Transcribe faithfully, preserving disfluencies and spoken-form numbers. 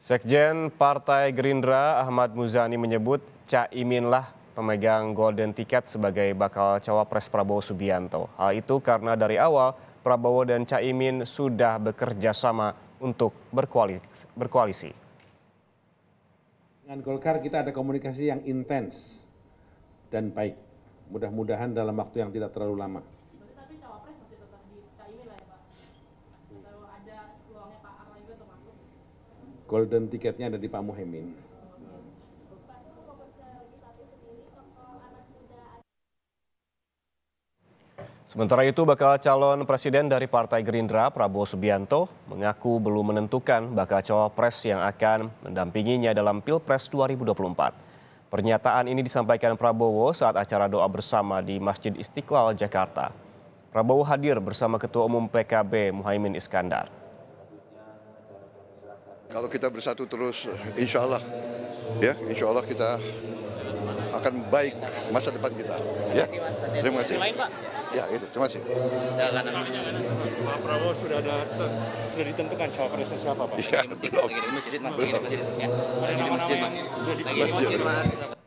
Sekjen Partai Gerindra Ahmad Muzani menyebut Caiminlah pemegang golden ticket sebagai bakal cawapres Prabowo Subianto. Hal itu karena dari awal Prabowo dan Caimin sudah bekerja sama untuk berkoalisi. berkoalisi. Dengan Golkar kita ada komunikasi yang intens dan baik. Mudah-mudahan dalam waktu yang tidak terlalu lama. Tapi cawapres masih tetap di Caimin lah ya Pak? Atau ada peluangnya Pak Erlangga untuk masuk? Golden tiketnya ada di Pak Muhaimin. Sementara itu, bakal calon presiden dari Partai Gerindra, Prabowo Subianto, mengaku belum menentukan bakal cawapres yang akan mendampinginya dalam Pilpres dua ribu dua puluh empat. Pernyataan ini disampaikan Prabowo saat acara doa bersama di Masjid Istiqlal, Jakarta. Prabowo hadir bersama Ketua Umum P K B Muhaimin Iskandar. Kalau kita bersatu terus, insya Allah, ya, insya Allah kita akan baik masa depan kita. Ya, terima kasih. Ya, itu, terima kasih. Pak Prabowo sudah ada sudah ditentukan cawapresnya siapa, Pak? Ya, Lagi di masjid, mas. Lagi di masjid, mas. Ya. Lagi di masjid, mas. Masjid. Lagi di masjid, mas.